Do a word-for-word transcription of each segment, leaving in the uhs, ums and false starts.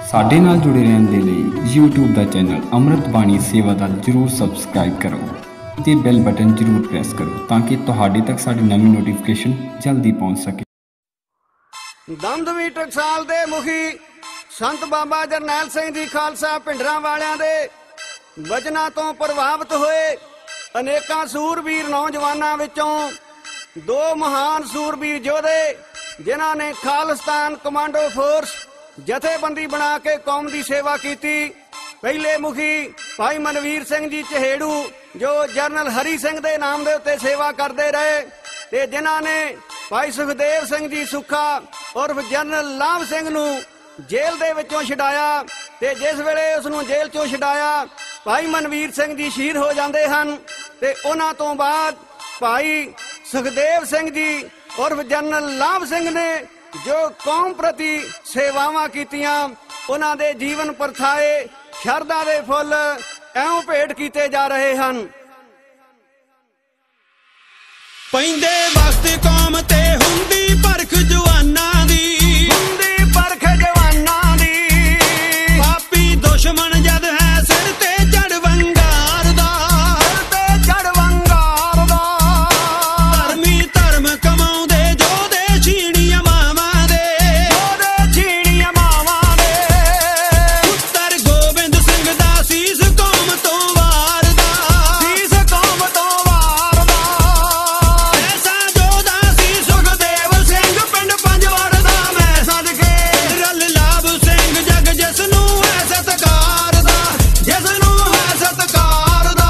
ਸਾਡੇ ਨਾਲ ਜੁੜੇ ਰਹਿਣ ਦੇ ਲਈ YouTube ਦਾ ਚੈਨਲ ਅੰਮ੍ਰਿਤ ਬਾਣੀ ਸੇਵਾ ਦਲ ਜ਼ਰੂਰ ਸਬਸਕ੍ਰਾਈਬ ਕਰੋ ਤੇ ਬੈਲ ਬਟਨ ਜ਼ਰੂਰ ਪ੍ਰੈਸ ਕਰੋ ਤਾਂ ਕਿ ਤੁਹਾਡੇ ਤੱਕ ਸਾਡੀ ਨਵੀਂ ਨੋਟੀਫਿਕੇਸ਼ਨ ਜਲਦੀ ਪਹੁੰਚ ਸਕੇ। ਦਮਦਮੀ ਟਕਸਾਲ ਦੇ ਮੁਖੀ ਸੰਤ ਬਾਬਾ ਜਰਨੈਲ ਸਿੰਘ ਜੀ ਖਾਲਸਾ ਭਿੰਡਰਾਂ ਵਾਲਿਆਂ ਦੇ ਵਚਨਾਂ ਤੋਂ ਪ੍ਰਭਾਵਿਤ ਹੋਏ ਅਨੇਕਾਂ ਸੂਰਬੀਰ ਨੌਜਵਾਨਾਂ ਵਿੱਚੋਂ ਦੋ ਮਹਾਨ ਸੂਰਬੀਰ ਯੋਧੇ ਜਿਨ੍ਹਾਂ ਨੇ ਖਾਲਿਸਤਾਨ ਕਮਾਂਡੋ ਫੋਰਸ ਜਥੇਬੰਦੀ ਬਣਾ ਕੇ ਕੌਮ ਦੀ ਸੇਵਾ ਕੀਤੀ। ਪਹਿਲੇ ਮੁਖੀ ਭਾਈ ਮਨਵੀਰ ਸਿੰਘ ਜੀ ਚਹੇੜੂ ਜੋ ਜਰਨਲ ਹਰੀ ਸਿੰਘ ਦੇ ਨਾਮ ਦੇ ਉੱਤੇ ਸੇਵਾ ਕਰਦੇ ਰਹੇ ਤੇ ਜਿਨ੍ਹਾਂ ਨੇ ਭਾਈ ਸੁਖਦੇਵ ਸਿੰਘ ਜੀ ਸੁੱਖਾ ਉਰਫ ਜਰਨਲ ਲਾਭ ਸਿੰਘ ਨੂੰ ਜੇਲ੍ਹ ਦੇ ਵਿੱਚੋਂ ਛਡਾਇਆ ਤੇ ਜਿਸ ਵੇਲੇ ਉਸ ਨੂੰ ਜੇਲ੍ਹ ਚੋਂ ਛਡਾਇਆ ਭਾਈ ਮਨਵੀਰ ਸਿੰਘ ਜੀ ਸ਼ਹੀਦ ਹੋ ਜਾਂਦੇ ਹਨ ਤੇ ਉਹਨਾਂ ਤੋਂ ਬਾਅਦ ਭਾਈ ਸੁਖਦੇਵ ਸਿੰਘ ਜੀ ਉਰਫ ਜਰਨਲ ਲਾਭ ਸਿੰਘ ਨੇ ਜੋ ਕੌਮ ਪ੍ਰਤੀ ਸੇਵਾਵਾਂ ਕੀਤੀਆਂ ਉਹਨਾਂ ਦੇ ਜੀਵਨ ਪਰਥਾਏ ਸ਼ਰਧਾ ਦੇ ਫੁੱਲ ਐਉਂ ਭੇਟ ਕੀਤੇ ਜਾ ਰਹੇ ਹਨ। ਪੈਂਦੇ ਵਕਤ ਕੌਮ ਤੇ ਹੁੰਦੀ ਪਰਖ ਜਵਾਨਾਂ ਦੀ, ਹੁੰਦੀ ਪਰਖ ਜਵਾਨਾਂ ਦੀ। ਪਾਪੀ ਦੁਸ਼ਮਣ ਜਦ ਹੈ ਸਿਰ ਤੇ ਚੜ ਵੰਗਾਰ ਦਾ, ਸਿਰ ਤੇ ਚੜ ਵੰਗਾਰ ਦਾ। ਧਰਮੀ ਧਰਮ ਕਮਾਉਂਦੇ ਜੋਧੇ ਛੀਣੀਆਂ ਮਾਵਾਂ ਦੇ, ਜੋਧੇ ਛੀਣੀਆਂ ਮਾਵਾਂ ਦੇ। ਪੁੱਤਰ ਗੋਬਿੰਦ ਸਿੰਘ ਦਾ ਸੀਸ ਕੌਮ ਤੋਂ ਵਾਰਦਾ, ਸੀਸ ਕੌਮ ਤੋਂ ਵਾਰਦਾ। ਐਸਾ ਜੋਧਾ ਸੀ ਸੁਖਦੇਵ ਸਿੰਘ ਪਿੰਡ ਪੰਜਵੜ ਦਾ ਮੈਂ ਸਦਕੇ। ਰਲ ਲਾਭ ਸਿੰਘ ਜਗ ਜਿਸ ਨੂੰ ਹੈ ਸਤਿਕਾਰ ਦਾ, ਜਿਸ ਨੂੰ ਹੈ ਸਤਿਕਾਰ ਦਾ।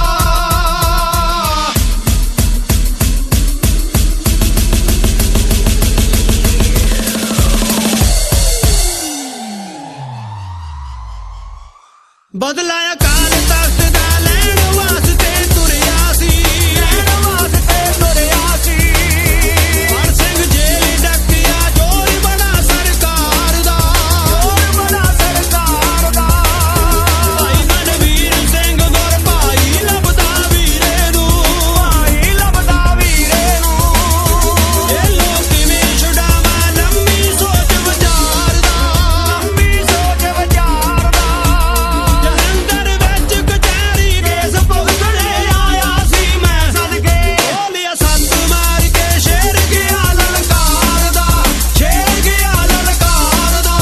ਬਦਲਾਇਆ ਕਾਲ ਤਖਤ ਦਾ ਲੈਣ ਵਾਸਤੇ ਤੁਰਿਆ ਸੀ, ਲੈਣ ਵਾਸਤੇ ਤੁਰਿਆ ਸੀ। ਹਰ ਸਿੰਘ ਜੇਲ੍ਹ ਡੱਕਿਆ ਜੋਰ ਬੜਾ ਸਰਕਾਰ ਦਾ, ਜੋਰ ਬੜਾ ਸਰਕਾਰ ਦਾ। ਭਾਈ ਮਨਵੀਰ ਸਿੰਘ ਗੁਰ ਭਾਈ ਲੱਭਦਾ ਵੀਰੇ ਨੂੰ, ਭਾਈ ਲੱਭਦਾ ਵੀਰੇ ਨੂੰ। ਇਹ ਲੋਕ ਕਿਵੇਂ ਛੁਡਾਵਾਂ ਲੰਮੀ ਸੋਚ ਵਿਚਾਰ ਦਾ। ਲੰਮੀ ਸੋਚ ਵਿਚਾਰ ਦਾ। ਜਲੰਧਰ ਵਿੱਚ ਕਚਹਿਰੀ ਕੇਸ ਭੁਗਤਣੇ ਆਇਆ ਸੀ ਮੈਂ ਸਦਕੇ। ਬੋਲਿਆ ਸੱਤ ਮਾਰ ਕੇ ਸ਼ੇਰ ਗਿਆ ਲਲਕਾਰ ਦਾ, ਸ਼ੇਰ ਗਿਆ ਲਲਕਾਰ ਦਾ।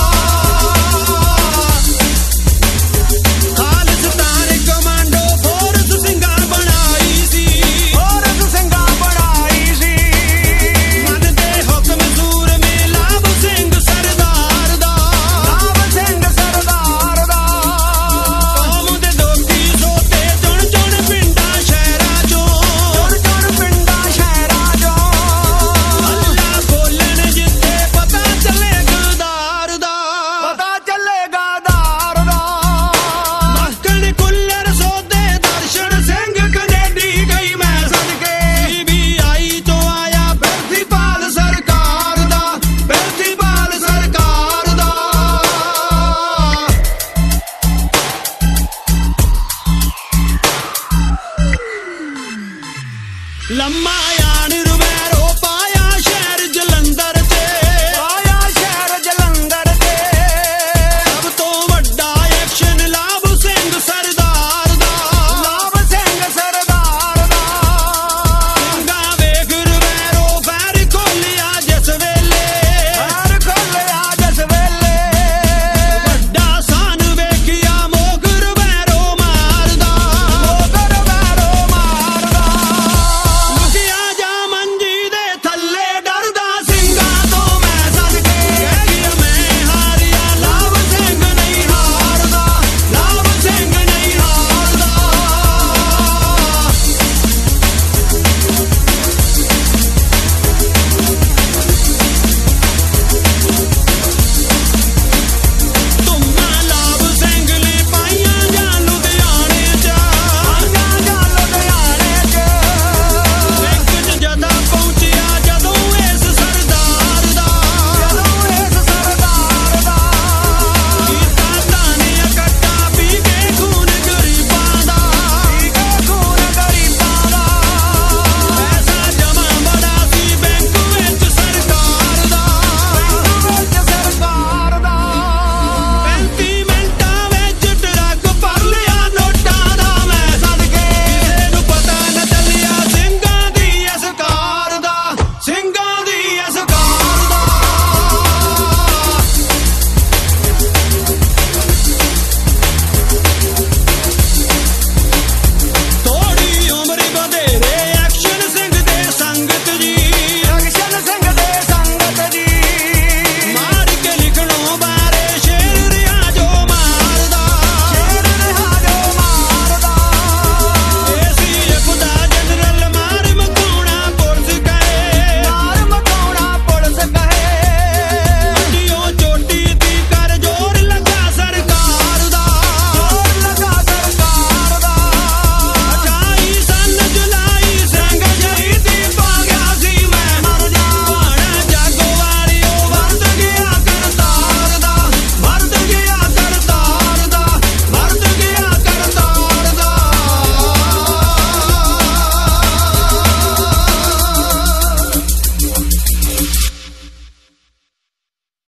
ਖਾਲਿਸਤਾਨ ਕਮਾਂਡੋ ਫੋਰਸ ਸਿੰਘਾਂ ਬਣਾਈ ਸੀ, ਫੋਰਸ ਸਿੰਘਾਂ ਬਣਾਈ ਸੀ। ਮਨ ਦੇ ਹੁਕਮ ਸੂਰਮੇ ਲਾਭ ਸਿੰਘ ਸਰਦਾਰ ਦਾ, ਲਾਭ ਸਿੰਘ ਸਰਦਾਰ ਦਾ। ਕੌਮ ਦੇ ਦੋਖੀ ਸੋਤੇ ਚੁਣ ਚੁਣ ਪਿੰਡਾਂ ਸ਼ਹਿਰਾਂ ਚੋਂ, ਚੁਣ ਚੁਣ ਪਿੰਡਾਂ ਸ਼ਹਿਰਾਂ ਚੋਂ। ਅੱਲਾ ਬੋਲਣ ਜਿੱਥੇ ਪਤਾ ਚੱਲੇ ਗਦਾਰ ਦਾ। ਪਤਾ ਚੱਲੇਗਾ ਦਾਰ ਦਾ। ਮੱਕੜ ਕੁੱਲਰ ਸੋਦੇ ਦਰਸ਼ਨ ਸਿੰਘ ਕਨੇਡੀ ਗਈ ਮੈਂ ਸਦਕੇ। ਸੀਬੀਆਈ ਤੋਂ ਆਇਆ ਪ੍ਰਿੰਸੀਪਲ ਸਰਕਾਰ ਦਾ, ਪ੍ਰਿੰਸੀਪਲ ਸਰਕਾਰ ਦਾ। ਲੰਮਾ